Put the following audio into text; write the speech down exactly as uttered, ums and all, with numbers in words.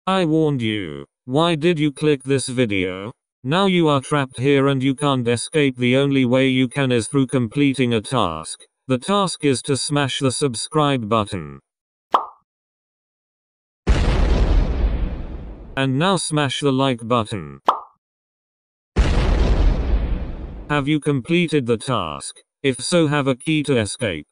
I warned you. Why did you click this video? Now you are trapped here and you can't escape. The only way you can is through completing a task. The task is to smash the subscribe button. And now smash the like button. Have you completed the task? If so, have a key to escape.